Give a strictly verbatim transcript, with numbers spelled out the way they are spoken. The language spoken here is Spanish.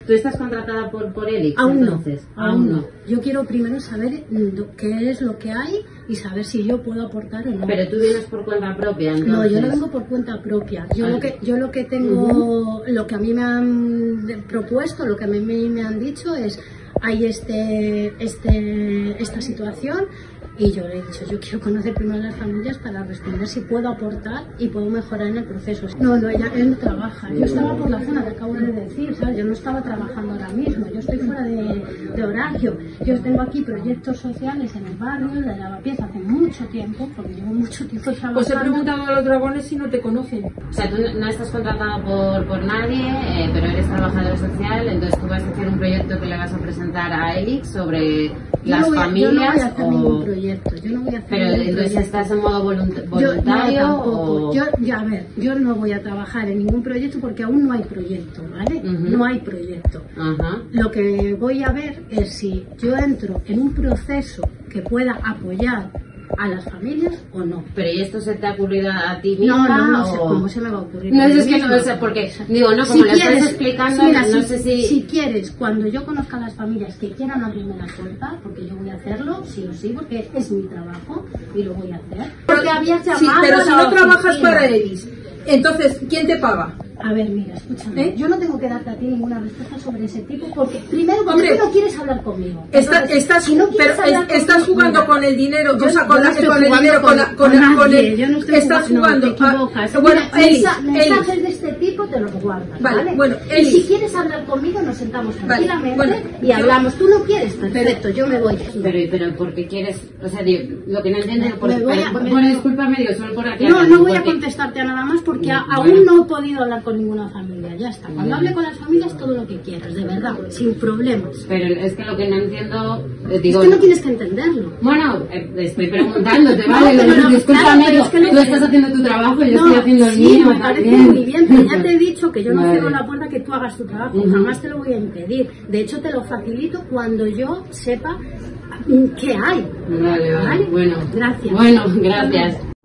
¿Tú estás contratada por, por Elix? Aún entonces? no, aún no. Yo quiero primero saber qué es lo que hay y saber si yo puedo aportar o no. Pero tú vienes por cuenta propia, entonces. No, yo no vengo por cuenta propia. Yo, lo que, yo lo que tengo, uh-huh. lo que a mí me han propuesto, lo que a mí me han dicho es, hay este, este, esta situación. Y yo le he dicho, yo quiero conocer primero a las familias para responder si puedo aportar y puedo mejorar en el proceso. No, no, ella, él no trabaja. Yo estaba por la zona que acabo de decir, ¿sabes? Yo no estaba trabajando ahora mismo, yo estoy fuera de, de horario. Yo tengo aquí proyectos sociales en el barrio, de Lavapiés, hace mucho tiempo, porque llevo mucho tiempo trabajando. Pues he preguntado a los dragones si no te conocen. O sea, tú no estás contratado por, por nadie, eh, pero eres trabajadora social, entonces tú vas a hacer un proyecto que le vas a presentar a Elix sobre las no voy a, familias. Yo no voy a hacer o... ningún proyecto. Yo no voy a hacer pero ningún entonces proyecto. ¿Estás en modo volunt voluntario? Yo, no, tampoco. O... Yo, ya, a ver, yo no voy a trabajar en ningún proyecto porque aún no hay proyecto, ¿vale? Uh-huh. No hay proyecto. Uh-huh. Lo que voy a ver es si yo entro en un proceso que pueda apoyar a las familias o no. Pero ¿y esto se te ha ocurrido a ti misma? No, no, no o... sé cómo se me va a ocurrir. No, es que no sé, porque digo, no, como si lo quieres, estás explicando, mira, no si, sé si... Si quieres, cuando yo conozca a las familias que quieran abrirme la puerta, porque yo voy a hacerlo, sí o sí, porque es mi trabajo y lo voy a hacer. Porque habías llamado sí, pero si no trabajas oficina. para Elix, entonces, ¿quién te paga? A ver, mira, escúchame, ¿Eh? yo no tengo que darte a ti ninguna respuesta sobre ese tipo, porque primero, porque Hombre, tú no quieres hablar conmigo. Está, Entonces, estás, si no pero hablar es, estás conmigo, jugando mira, con el dinero, yo, o sea, con, yo la, no con el dinero, con, la, con, con la, con nadie, el, yo no estoy estás jugando. No, te equivocas. A, bueno, mira, Elix, mensajes Elix. de este tipo te los guardas, vale, ¿vale? bueno, y Elix. si quieres hablar conmigo, nos sentamos tranquilamente vale, bueno, y hablamos. Tú no quieres, perfecto, yo me voy. Pero, pero porque quieres, o sea, digo, lo que no entiendo, por, me voy a, por, me, bueno, discúlpame, digo, solo por aquí. No, no voy porque... a contestarte a nada más porque no, aún bueno. no he podido hablar con ninguna familia, ya está. Cuando hable con las familias, todo lo que quieras, de verdad, sin problemas. Pero es que lo que no entiendo, eh, digo... Es que no tienes que entenderlo. Bueno, eh, estoy preguntándote, ¿vale? No, pero no, discúlpame, claro, pero es que no tú estás haciendo tu trabajo, yo no, estoy haciendo el sí, mío me parece también. muy bien, pero ya te he dicho que yo no vale. cierro la puerta que tú hagas tu trabajo, uh-huh. jamás te lo voy a impedir. De hecho, te lo facilito cuando yo sepa qué hay. Vale, vale, ¿Vale? bueno. Gracias. Bueno, gracias.